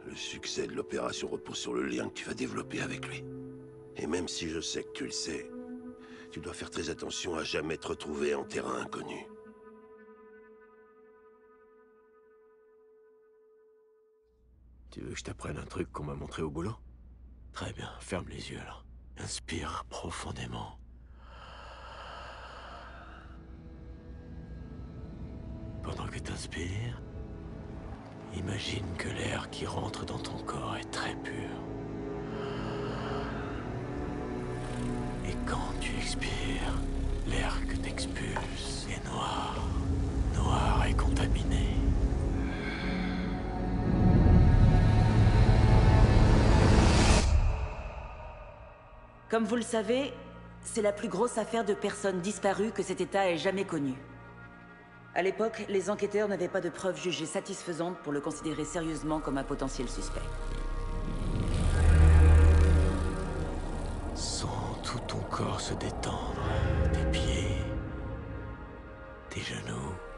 Le succès de l'opération repose sur le lien que tu vas développer avec lui. Et même si je sais que tu le sais, tu dois faire très attention à jamais te retrouver en terrain inconnu. Tu veux que je t'apprenne un truc qu'on m'a montré au boulot? Très bien, ferme les yeux là. Inspire profondément. Pendant que t'inspires, imagine que l'air qui rentre dans ton corps est très pur. Et quand tu expires, l'air que t'expulses est noir. Noir et contaminé. Comme vous le savez, c'est la plus grosse affaire de personnes disparues que cet État ait jamais connue. À l'époque, les enquêteurs n'avaient pas de preuves jugées satisfaisantes pour le considérer sérieusement comme un potentiel suspect. Sens tout ton corps se détendre. Tes pieds, tes genoux,